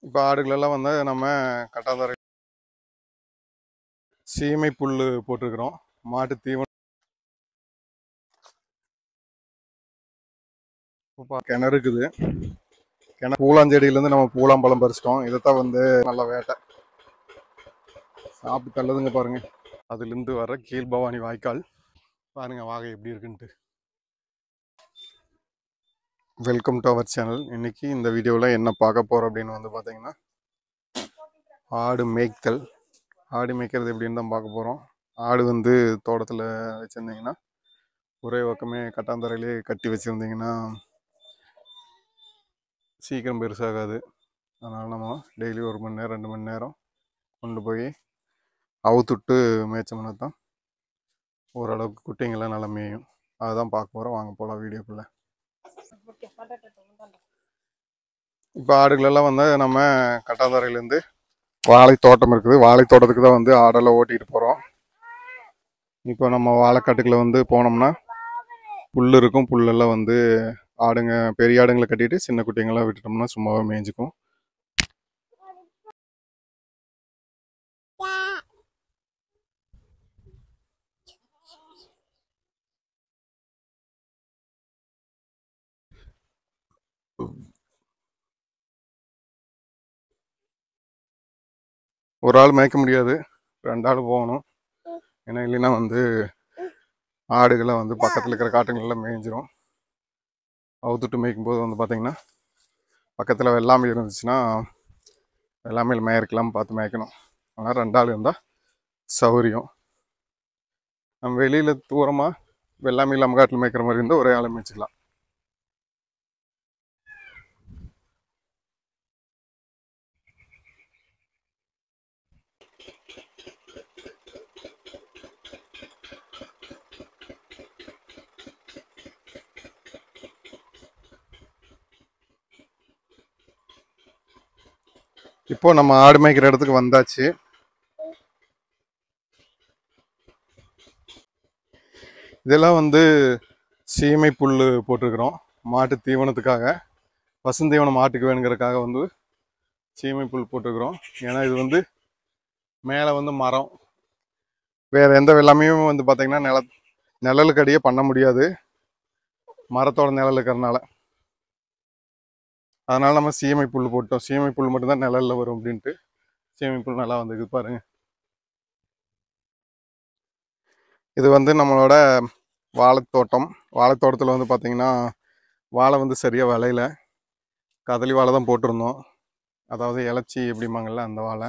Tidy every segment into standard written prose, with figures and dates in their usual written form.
இப்போ ஆடுகளெல்லாம் வந்து நம்ம கட்டாந்தரை சீமை புல் போட்டிருக்கிறோம். மாட்டு தீவனம் கிணறு இருக்குது. பூலாஞ்செடியிலேருந்து நம்ம பூலாம்பழம் பறிச்சிட்டோம். இதைத்தான் வந்து நல்ல வேட்டை சாப்பிட்டு தள்ளுதுங்க பாருங்க. அதுலேருந்து வர கீழ்பவானி வாய்க்கால் பாருங்க வாகை எப்படி இருக்குன்ட்டு. Welcome to our channel. இன்னைக்கு இந்த வீடியோவில் என்ன பார்க்க போகிறோம் அப்படின்னு வந்து பார்த்தீங்கன்னா, ஆடு மேய்த்தல். ஆடு மேய்க்கிறது எப்படின்னு தான் பார்க்க போகிறோம். ஆடு வந்து தோட்டத்தில் வச்சுருந்தீங்கன்னா, ஒரே பக்கமே கட்டாந்தரையிலே கட்டி வச்சுருந்தீங்கன்னா சீக்கிரம் பெருசாகாது. அதனால் நம்ம டெய்லி 1 மணி நேரம் 2 மணி நேரம் கொண்டு போய் அவுத்துட்டு மேய்ச்சோம்னா தான் ஓரளவுக்கு குட்டிங்கெல்லாம் நல்லா மேயும். அதுதான் பார்க்க போகிறோம். வாங்க போகலாம் வீடியோக்குள்ளே. இப்போ ஆடுகளெல்லாம் வந்து நம்ம கட்டாந்தரையிலேருந்து வாழை தோட்டம் இருக்குது. வாழை தோட்டத்துக்கு தான் வந்து ஆடெல்லாம் ஓட்டிகிட்டு போகிறோம். இப்போ நம்ம வாழைக்காட்டுக்குள்ள வந்து போனோம்னா புல் இருக்கும். புல்லெல்லாம் வந்து ஆடுங்க பெரிய ஆடுங்களை கட்டிட்டு சின்ன குட்டிங்கெல்லாம் விட்டுட்டோம்னா சும்மாவே மேய்ஞ்சிக்கும். ஒரு ஆள் மேய்க்க முடியாது, 2 ஆள் போகணும். ஏன்னா இல்லைன்னா வந்து ஆடுகளை வந்து பக்கத்தில் இருக்கிற காட்டுங்களெல்லாம் மேய்ஞ்சிரும். அவுத்துட்டு மேய்க்கும் போது வந்து பார்த்திங்கன்னா பக்கத்தில் வெள்ளாமை இருந்துச்சுன்னா வெள்ளாமையில் மேய்க்கலாம் பார்த்து மேய்க்கணும். ஆனால் 2 ஆள் இருந்தால் சௌகரியம். நம்ம வெளியில் தூரமாக வெள்ளாமை இல்லாமல் காட்டில் மேய்க்கிற மாதிரி இருந்தால் ஒரே ஆளை மேய்ச்சிக்கலாம். இப்போ நம்ம ஆடு மேய்க்கிற இடத்துக்கு வந்தாச்சு. இதெல்லாம் வந்து சீமை புல் போட்டிருக்கிறோம் மாட்டு தீவனத்துக்காக. பசுந்தீவனம் மாட்டுக்கு வேணுங்கிறதுக்காக வந்து சீமை புல் போட்டிருக்கிறோம். ஏன்னா இது வந்து மேலே வந்து மரம், வேறு எந்த வெள்ளாமையும் வந்து பார்த்திங்கன்னா நிழலுக்கு அடியே பண்ண முடியாது மரத்தோட நிழல் இருக்கிறதுனால. அதனால நம்ம சீமை புல் போட்டோம். சீமை புல் மட்டும்தான் நிழலில் வரும் அப்படின்ட்டு சீமை புல் நல்லா வந்துருக்கு பாருங்க. இது வந்து நம்மளோட வாழைத்தோட்டம். வாழைத்தோட்டத்தில் வந்து பார்த்திங்கன்னா வாழை வந்து சரியாக விளையில. கதலி வாழை தான் போட்டிருந்தோம். அதாவது இலச்சி எப்படிம்பாங்கள்ல அந்த வாழை.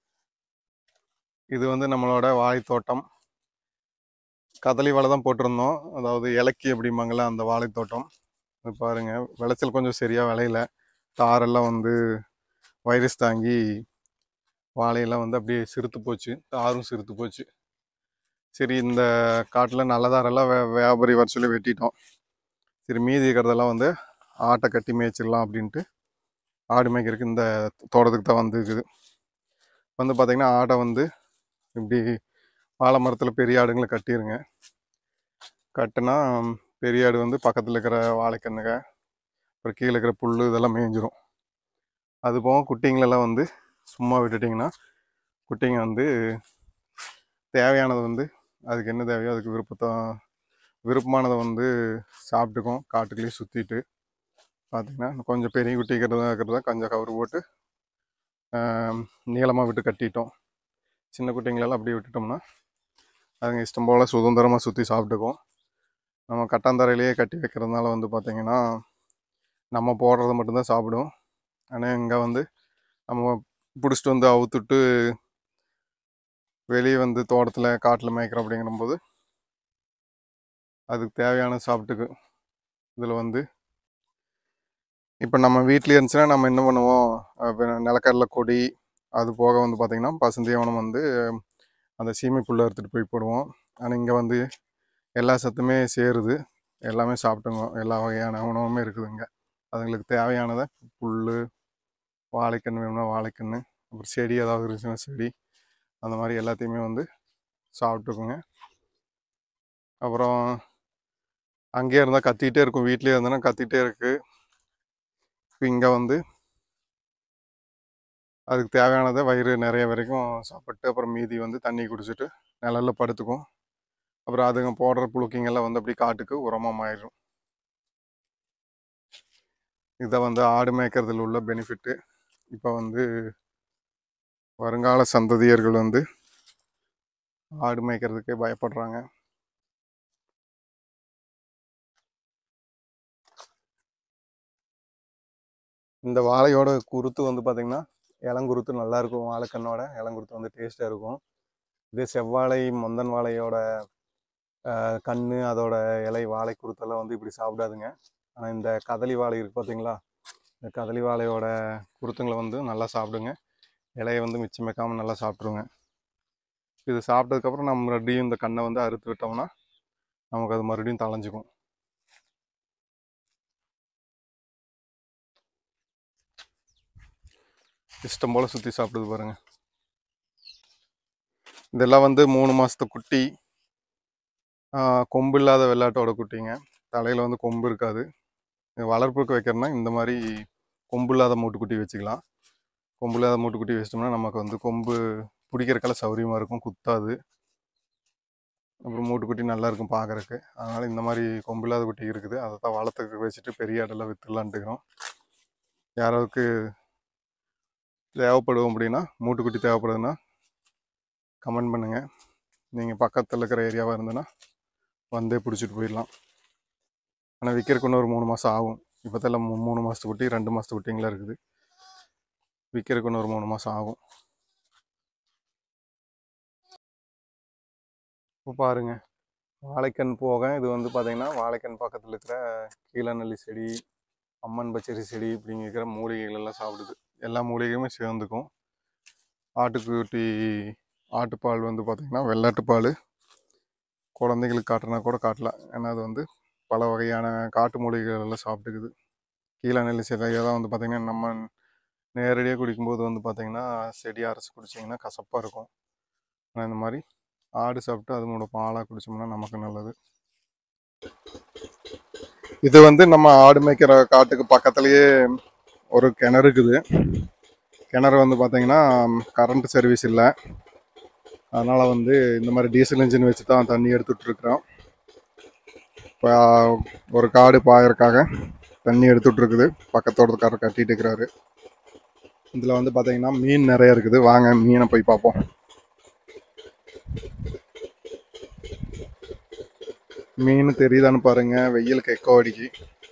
இது வந்து நம்மளோட வாழைத்தோட்டம். கதலி வாழை தான் போட்டிருந்தோம். அதாவது இலக்கி எப்படிம்பாங்கள்ல அந்த வாழைத்தோட்டம். இது பாருங்க விளைச்சல் கொஞ்சம் சரியாக விளையில. தாரெல்லாம் வந்து வைரஸ் தாங்கி வாழையெல்லாம் வந்து அப்படியே சிறுத்து போச்சு. தாரும் சிறுத்து போச்சு. சரி இந்த காட்டில் நல்ல தாரெல்லாம் வியாபாரி வர சொல்லி வெட்டிட்டோம். சரி மீதி இருக்கிறதெல்லாம் வந்து ஆட்டை கட்டி மேய்ச்சிடலாம் அப்படின்ட்டு ஆடு மேய்க்கிறதுக்கு இந்த தோட்டத்துக்கு தான் வந்துருக்குது. வந்து பார்த்திங்கன்னா ஆடை வந்து இப்படி வாழை மரத்தில் பெரிய ஆடுங்களை கட்டிடுங்க. கட்டுனா பெரிய ஆடு வந்து பக்கத்தில் இருக்கிற வாழைக்கண்ணுங்க அப்புறம் கீழே இருக்கிற புல் இதெல்லாம் மேய்ஞ்சிரும். அது போக குட்டிங்களெல்லாம் வந்து சும்மா விட்டுட்டிங்கன்னா குட்டிங்க வந்து தேவையானது வந்து அதுக்கு என்ன தேவையோ அதுக்கு விருப்பமானதை வந்து சாப்பிட்டுக்கும். காட்டுக்குள்ளேயே சுற்றிட்டு பார்த்திங்கன்னா கொஞ்சம் பெரிய குட்டிக்கிறதா கொஞ்சம் கவர் போட்டு நீளமாக விட்டு கட்டிட்டோம். சின்ன குட்டிங்களெல்லாம் அப்படியே விட்டுட்டோம்னா அதுங்க இஷ்டம் போல் சுதந்திரமாக சுற்றி சாப்பிட்டுக்கும். நம்ம கட்டாந்தரையிலேயே கட்டி வைக்கிறதுனால வந்து பார்த்திங்கன்னா நம்ம போடுறத மட்டும்தான் சாப்பிடும். ஆனால் இங்கே வந்து நம்ம பிடிச்சிட்டு வந்து அவுத்துட்டு வெளியே வந்து தோட்டத்தில் காட்டில் மேய்க்கிறோம் அப்படிங்கிறபோது அதுக்கு தேவையான சாப்பிட்டுக்கு. இதில் வந்து இப்போ நம்ம வீட்டிலே இருந்துச்சுன்னா நம்ம என்ன பண்ணுவோம், நிலக்கடலை கொடி அது போக வந்து பார்த்திங்கன்னா பசுந்தீவனம் வந்து அந்த சீமை புல்லை எடுத்துகிட்டு போய் போடுவோம். ஆனால் இங்கே வந்து எல்லா சத்துமே சேருது. எல்லாமே சாப்பிட்டுங்க. எல்லா வகையான உணவுமே இருக்குதுங்க. அதுங்களுக்கு தேவையானதை புல், வாழைக்கன்று வேணும்னா வாழைக்கன்று, அப்புறம் செடி ஏதாவது இருந்துச்சுன்னா செடி, அந்த மாதிரி எல்லாத்தையுமே வந்து சாப்பிட்டுக்குங்க. அப்புறம் அங்கேயே இருந்தால் கத்திக்கிட்டே இருக்கும். வீட்லேயே இருந்தோன்னா கத்திக்கிட்டே இருக்குது. இப்போ இங்கே வந்து அதுக்கு தேவையானதை வயிறு நிறைய வரைக்கும் சாப்பிட்டு அப்புறம் மீதி வந்து தண்ணி குடிச்சிட்டு நிழல்ல படுத்துக்கும். அப்புறம் அதுங்க போடுற புழுக்கிங்கெல்லாம் வந்து அப்படி காட்டுக்கு உரமாக மாறிடும். இதை வந்து ஆடு மேய்க்கிறதுல உள்ள பெனிஃபிட்டு. இப்போ வந்து வருங்கால சந்ததியர்கள் வந்து ஆடு மேய்க்கிறதுக்கே பயப்படுறாங்க. இந்த வாழையோட குருத்து வந்து பார்த்திங்கன்னா இளங்குருத்து நல்லா இருக்கும். வாழைக்கண்ணோட இளங்குருத்து வந்து டேஸ்ட்டாக இருக்கும். இதே செவ்வாழை மொந்தன் வாழையோட கண் அதோட இலை வாழை குருத்தெல்லாம் வந்து இப்படி சாப்பிடாதுங்க. ஆனால் இந்த கதலி வாழை இருக்குது பார்த்தீங்களா, இந்த கதலி வாழையோட குருத்துங்களை வந்து நல்லா சாப்பிடுங்க. இலையை வந்து மிச்சம் வைக்காமல் நல்லா சாப்பிட்ருங்க. இது சாப்பிட்டதுக்கப்புறம் நம்ம மறுபடியும் இந்த கண்ணை வந்து அறுத்து விட்டோம்னா நமக்கு அது மறுபடியும் தளைஞ்சிக்கும். இஷ்டம் போல் சுற்றி சாப்பிடுது பாருங்கள். இதெல்லாம் வந்து 3 மாதத்து குட்டி, கொம்பு இல்லாத வெள்ளாட்டோட குட்டிங்க. தலையில் வந்து கொம்பு இருக்காது. வளர்ப்புக்கு வைக்கிறோன்னா இந்த மாதிரி கொம்பு இல்லாத மூட்டுக்குட்டி வச்சுக்கலாம். கொம்பு இல்லாத மூட்டுக்குட்டி வச்சிட்டோம்னா நமக்கு வந்து கொம்பு பிடிக்கிறக்கெல்லாம் சௌரியமாக இருக்கும், குத்தாது. அப்புறம் மூட்டுக்குட்டி நல்லா இருக்கும் பார்க்குறக்கு. அதனால் இந்த மாதிரி கொம்பு இல்லாத குட்டி இருக்குது. அதை தான் வளர்த்துக்கு வச்சுட்டு பெரிய ஆடெல்லாம் விற்றுலான்ட்டுக்கிறோம். யாராவுக்கு தேவைப்படும் அப்படின்னா, மூட்டுக்குட்டி தேவைப்படுதுன்னா கமெண்ட் பண்ணுங்கள். நீங்கள் பக்கத்தில் இருக்கிற ஏரியாவாக இருந்ததுன்னா வந்தே பிடிச்சிட்டு போயிடலாம். ஆனால் விற்கிறக்கு இன்னும் ஒரு 3 மாதம் ஆகும். இப்போ தான் 3 மாதத்து குட்டி 2 மாதத்து குட்டிங்களாம் இருக்குது. விற்கிறக்கு இன்னும் ஒரு 3 மாதம் ஆகும். இப்போ பாருங்கள், வாழைக்கண் போக இது வந்து பார்த்திங்கன்னா வாழைக்கண் பக்கத்தில் இருக்கிற கீழநெல்லி செடி, அம்மன் பச்சரி செடி இப்படிங்கிற மூலிகைகள் எல்லாம் சாப்பிடுது. எல்லா மூலிகையுமே சேர்ந்துக்கும். ஆட்டுக்குட்டி ஆட்டுப்பால் வந்து பார்த்திங்கன்னா வெள்ளாட்டுப்பால் குழந்தைங்களுக்கு காட்டுனா கூட காட்டலாம். ஏன்னா அது வந்து பல வகையான காட்டு மூலிகைகள் எல்லாம் சாப்பிட்டுக்குது. கீழநெல்லி செடியை தான் வந்து பார்த்திங்கன்னா நம்ம நேரடியாக குடிக்கும்போது வந்து பார்த்திங்கன்னா செடியை அரைச்சி குடிச்சிங்கன்னா கசப்பாக இருக்கும். ஆனால் இந்த மாதிரி ஆடு சாப்பிட்டு அதனோட பாலாக குடித்தோம்னா நமக்கு நல்லது. இது வந்து நம்ம ஆடு மேய்க்கிற காட்டுக்கு பக்கத்துலேயே ஒரு கிணறு இருக்குது. கிணறு வந்து பார்த்திங்கன்னா கரண்ட் சர்வீஸ் இல்லை. அதனால் வந்து இந்த மாதிரி டீசல் இன்ஜின் வச்சு தான் தண்ணி எடுத்துகிட்ருக்குறோம். இப்போ ஒரு காடு பாயறதுக்காக தண்ணி எடுத்துகிட்ருக்குது. பக்கத்தோட்டக்காரர் கட்டிகிட்டு இருக்கிறாரு. இதில் வந்து பார்த்திங்கன்னா மீன் நிறைய இருக்குது. வாங்க மீனை போய் பார்ப்போம். மீன் தெரியுதான்னு பாருங்க, வெயிலுக்கு எக்கோ அடிக்கி.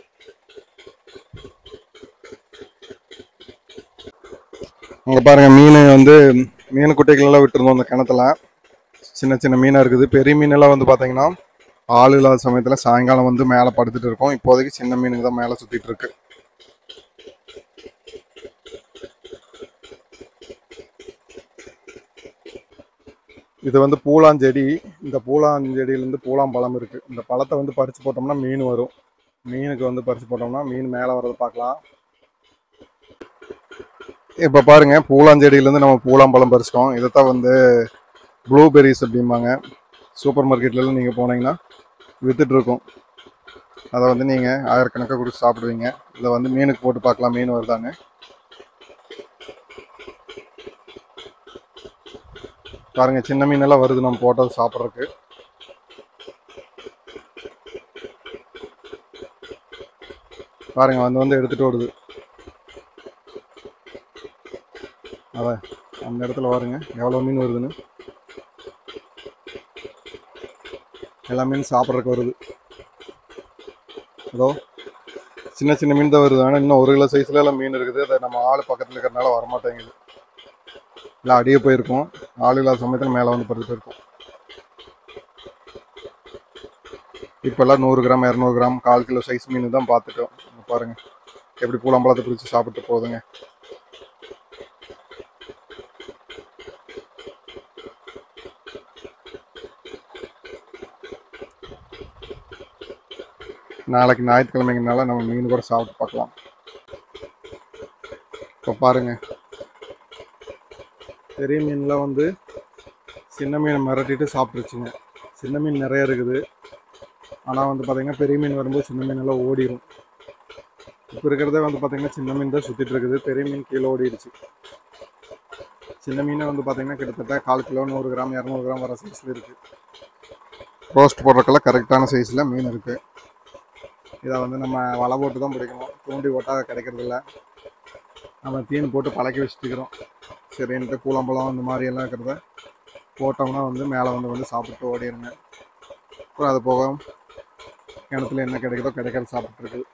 அங்கே பாருங்க, மீன் வந்து மீன் குட்டைகளெல்லாம் விட்டுருந்தோம் அந்த கிணத்துல. சின்ன சின்ன மீனாக இருக்குது. பெரிய மீனெல்லாம் வந்து பார்த்தீங்கன்னா ஆள் இல்லாத சமயத்தில் சாயங்காலம் வந்து மேலே படுத்துட்டு இருக்கோம். இப்போதைக்கு சின்ன மீனுக்கு தான் மேலே சுற்றிட்டு இருக்கு. இது வந்து பூலாஞ்செடி. இந்த பூலாஞ்செடியிலேருந்து பூலாம்பழம் இருக்குது. இந்த பழத்தை வந்து பறித்து போட்டோம்னா மீன் வரும். மீனுக்கு வந்து பறித்து போட்டோம்னா மீன் மேலே வர்றது பார்க்கலாம். இப்போ பாருங்க, பூலாஞ்செடியிலேருந்து நம்ம பூலாம்பழம் பறிச்சிட்டோம். இதைத்தான் வந்து ப்ளூபெரிஸ் அப்படிம்பாங்க. சூப்பர் மார்க்கெட்லாம் நீங்கள் போனீங்கன்னா விற்றுட்ருக்கோம். அதை வந்து நீங்கள் ஆயிரக்கணக்காக கொடுத்து சாப்பிடுவீங்க. இதை வந்து மீனுக்கு போட்டு பார்க்கலாம் மீன் வருதாங்க. பாருங்கள், சின்ன மீனெல்லாம் வருது நம்ம போட்டது சாப்பிட்றதுக்கு. பாருங்கள், வந்து எடுத்துகிட்டு வருது. அதான் அந்த இடத்துல பாருங்க எவ்வளோ மீன் வருதுன்னு. எல்லா மீன் சாப்பிட்றதுக்கு வருது. அதோ சின்ன சின்ன மீன் தான் வருது. ஆனால் இன்னும் 1 கிலோ சைஸ்ல எல்லாம் மீன் இருக்குது. அதை நம்ம ஆள் பக்கத்தில் இருக்கிறதுனால வரமாட்டேங்குது. இல்லை அடியே போயிருக்கோம். ஆள் இல்லாத சமயத்தில் மேலே வந்து படுத்து போயிருக்கோம். இப்போல்லாம் 100 கிராம் 200 கிராம் 1/4 கிலோ சைஸ் மீன் தான் பார்த்துட்டோம். பாருங்கள் எப்படி பூலாம்பழத்தை பிடிச்சி சாப்பிட்டு போகுதுங்க. நாளைக்கு ஞாயிற்றுக்கிழமைங்கனால நம்ம மீன் கூட சாப்பிட்டு பார்க்கலாம். இப்போ பாருங்கள், பெரிய மீன்லாம் வந்து சின்ன மீனை மிரட்டிட்டு சாப்பிட்ருச்சுங்க. சின்ன மீன் நிறைய இருக்குது. ஆனால் வந்து பார்த்திங்கன்னா பெரிய மீன் வரும்போது சின்ன மீனெல்லாம் ஓடிடும். இப்போ இருக்கிறதே வந்து பார்த்திங்கன்னா சின்ன மீன் தான் சுற்றிட்டு இருக்குது. பெரிய மீன் கீழே ஓடிடுச்சு. சின்ன மீன் வந்து பார்த்தீங்கன்னா கிட்டத்தட்ட 1/4 கிலோ 100 கிராம் 200 கிராம் வர சைஸில் இருக்குது. ரோஸ்ட் போடுறதுக்கெல்லாம் கரெக்டான சைஸில் மீன் இருக்குது. இதை வந்து நம்ம வலை போட்டு தான் பிடிக்கணும். தூண்டி போட்டால் கிடைக்கிறதில்ல. நம்ம தீன் போட்டு பழக்கி வச்சுட்டுக்கிறோம். சரின்ட்டு கூழம்பழம் இந்த மாதிரி எல்லாம் இருக்கிறத போட்டோம்னா வந்து மேலே வந்து சாப்பிட்டு ஓடிடுங்க. அப்புறம் அது போக கிணத்துல என்ன கிடைக்குதோ கிடைக்கிறது சாப்பிட்டுருக்கு.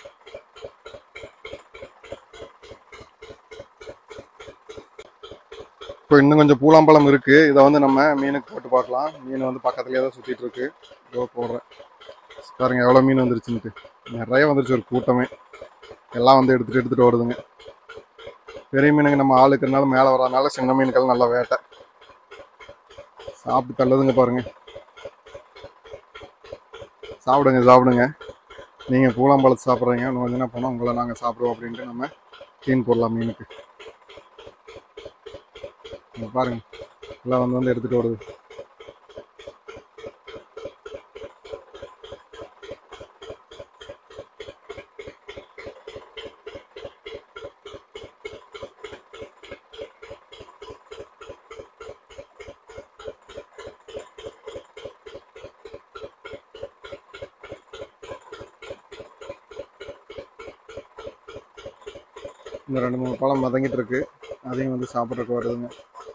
இப்போ இன்னும் கொஞ்சம் பூலாம்பழம் இருக்குது. இதை வந்து நம்ம மீனுக்கு போட்டு பார்க்கலாம். மீன் வந்து பக்கத்துலேயே தான் சுற்றிட்டு இருக்கு. இதோ போடுறேன் பாருங்க எவ்வளோ மீன் வந்துருச்சுன்ட்டு. நிறைய வந்துருச்சு, ஒரு கூட்டமே. எல்லாம் வந்து எடுத்துகிட்டு ஓடுதுங்க. பெரிய மீனுக்கு நம்ம ஆள் இருக்கிறனால மேலே வர்றதுனால சின்ன மீனுக்கெல்லாம் நல்லா வேட்டை. சாப்பிட்டு தள்ளுதுங்க பாருங்க. சாப்பிடுங்க. நீங்கள் பூலாம்பழத்தை சாப்பிட்றீங்க, இன்னும் கொஞ்சம் என்ன பண்ணோம் உங்களை நாங்கள் சாப்பிடுவோம் அப்படின்ட்டு நம்ம தீன் போடலாம் மீனுக்கு. பாருங்க எல்லாம் வந்து எடுத்துகிட்டு ஓடுது. இந்த 2-3 பழம் மதங்கிட்டு இருக்கு. அதையும் வந்து சாப்பிட்றதுக்கு வருதுங்க.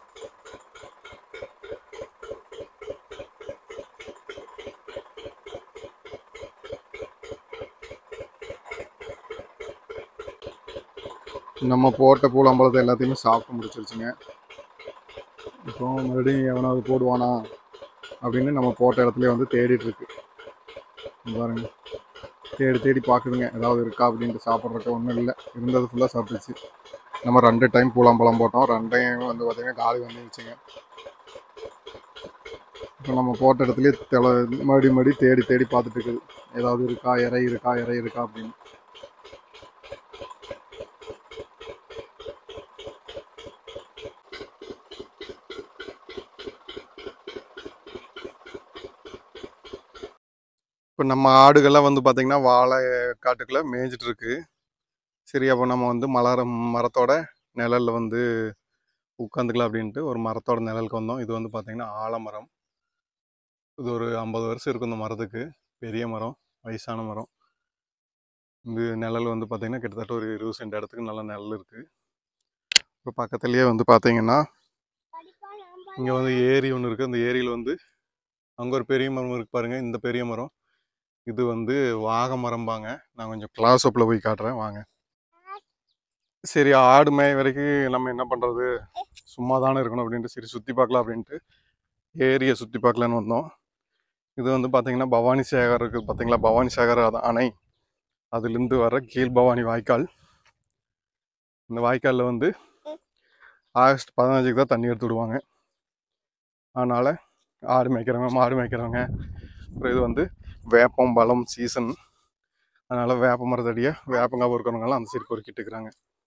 நம்ம போட்ட பூலாம்பழத்தை எல்லாத்தையுமே சாப்பிட்டு முடிச்சிருச்சுங்க. இப்போ மறுபடியும் எவனாவது போடுவானா அப்படின்னு நம்ம போட்ட இடத்துல வந்து தேடிட்டு இருக்கு பாருங்க. தேடி பார்க்குதுங்க ஏதாவது இருக்கா அப்படின்ட்டு. சாப்பிட்றதுக்கு ஒன்றும் இல்லை, இருந்தது ஃபுல்லாக சாப்பிட்டுச்சு. நம்ம 2 டைம் பூலாம்பழம் போட்டோம், 2டையும் வந்து பார்த்திங்கன்னா காலி வந்துருச்சுங்க. இப்போ நம்ம போட்ட இடத்துலேயே மறுபடி தேடி பார்த்துட்டு இருக்குது ஏதாவது இருக்கா, இறை இருக்கா அப்படின்னு. இப்போ நம்ம ஆடுகள்லாம் வந்து பார்த்திங்கன்னா வாழை காட்டுக்குள்ளே மேய்ஞ்சிட்டு இருக்கு. சரி அப்போ நம்ம வந்து மரத்தோட நிழலில் வந்து உட்காந்துக்கலாம் அப்படின்ட்டு ஒரு மரத்தோட நிழலுக்கு வந்தோம். இது வந்து பார்த்திங்கன்னா ஆலமரம். இது ஒரு 50 வருஷம் இருக்கும் இந்த மரத்துக்கு. பெரிய மரம், வயசான மரம். இந்த நிழல் வந்து பார்த்திங்கன்னா கிட்டத்தட்ட ஒரு 20 சென்ட் இடத்துக்கு நல்ல நிழல் இருக்குது. இப்போ பக்கத்துலேயே வந்து பார்த்திங்கன்னா இங்கே வந்து ஏரி ஒன்று இருக்குது. அந்த ஏரியில் வந்து அங்கே ஒரு பெரிய மரம் இருக்குது பாருங்கள். இந்த பெரிய மரம் இது வந்து வாகை மரம்பாங்க. நான் கொஞ்சம் க்ளாஸ் அப்பில் போய் காட்டுறேன் வாங்க. சரி ஆடு மேய் வரைக்கும் நம்ம என்ன பண்ணுறது, சும்மா தானே இருக்கணும் அப்படின்ட்டு சரி சுற்றி பார்க்கலாம் அப்படின்ட்டு ஏரியை சுற்றி பார்க்கலான்னு வந்தோம். இது வந்து பார்த்திங்கன்னா பவானி சாகர் இருக்குது பார்த்திங்களா, பவானி சாகர் அணை. அதுலேருந்து வர கீழ் பவானி வாய்க்கால். இந்த வாய்க்காலில் வந்து ஆகஸ்ட் 15க்கு தான் தண்ணி எடுத்து விடுவாங்க. அதனால் ஆடு மேய்க்கிறவங்க மாடு மேய்க்கிறவங்க அப்புறம் இது வந்து வேப்பம் பழம் சீசன், அதனால் வேப்ப மரத்தடியாக வேப்பங்காய் பொறுக்கிறவங்கலாம் அந்த சைடு பொறுக்கிட்டு இருக்கிறாங்க.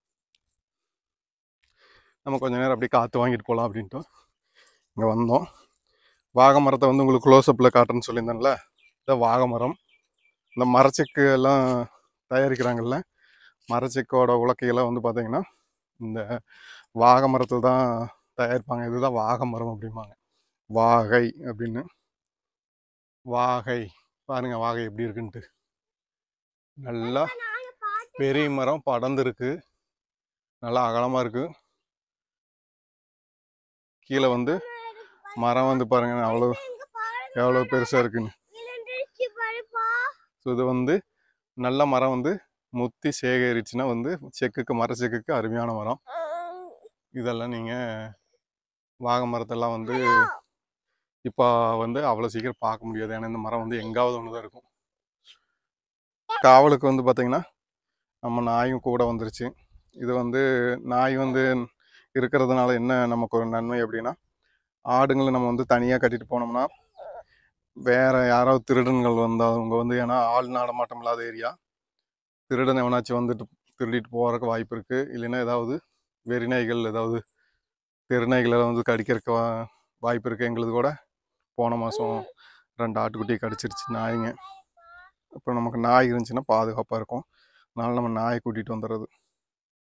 நம்ம கொஞ்சம் நேரம் அப்படியே காற்று வாங்கிட்டு போகலாம் அப்படின்ட்டு இங்கே வந்தோம். வாகை மரத்தை வந்து உங்களுக்கு க்ளோஸ்அப்பில் காட்டுறேன்னு சொல்லியிருந்தேன்ல, இந்த வாகை மரம். இந்த மரச்செக்கு எல்லாம் தயாரிக்கிறாங்கல்ல, மரச்செக்கோட உலக்கையெல்லாம் வந்து பார்த்திங்கன்னா இந்த வாகை மரத்தில் தான் தயாரிப்பாங்க. இதுதான் வாகை மரம் அப்படிம்பாங்க, வாகை அப்படின்னு. வாகை பாருங்க வாகை எப்படி இருக்குன்ட்டு. நல்லா பெரிய மரம் படர்ந்து இருக்கு, நல்லா அகலமாக இருக்குது. கீழே வந்து மரம் வந்து பாருங்க எவ்வளோ பெருசாக இருக்குன்னு. ஸோ இது வந்து நல்ல மரம் வந்து முத்தி சேகரிச்சுன்னா வந்து மரச்செக்குக்கு அருமையான மரம். இதெல்லாம் நீங்கள் வாகை மரத்தெல்லாம் வந்து இப்போ வந்து அவ்வளோ சீக்கிரம் பார்க்க முடியாது. ஏன்னா இந்த மரம் வந்து எங்காவது ஒன்று தான் இருக்கும். காவலுக்கு வந்து பார்த்திங்கன்னா நம்ம நாயும் கூட வந்துருச்சு. இது வந்து நாய் வந்து இருக்கிறதுனால என்ன நமக்கு ஒரு நன்மை அப்படின்னா, ஆடுங்களை நம்ம வந்து தனியாக கட்டிட்டு போனோம்னா வேற யாராவது திருடன்கள் வந்தால் அவங்க வந்து, ஏன்னா ஆள் நடமாட்டம் இல்லாத ஏரியா, திருடன் எவனாச்சும் வந்துட்டு திருடிட்டு போகிறதுக்கு வாய்ப்பு இருக்குது. இல்லைன்னா ஏதாவது வெறிநாய்கள் ஏதாவது தெருநாய்களை வந்து கடிக்கிறதுக்கு வாய்ப்பு இருக்குது. எங்களுக்கு கூட போன மாதம் 2 ஆட்டுக்குட்டி கடிச்சிருச்சு நாய்ங்க. அப்புறம் நமக்கு நாய் இருந்துச்சுன்னா பாதுகாப்பாக இருக்கும். அதனால் நம்ம நாயை கூட்டிகிட்டு வந்துடுறது.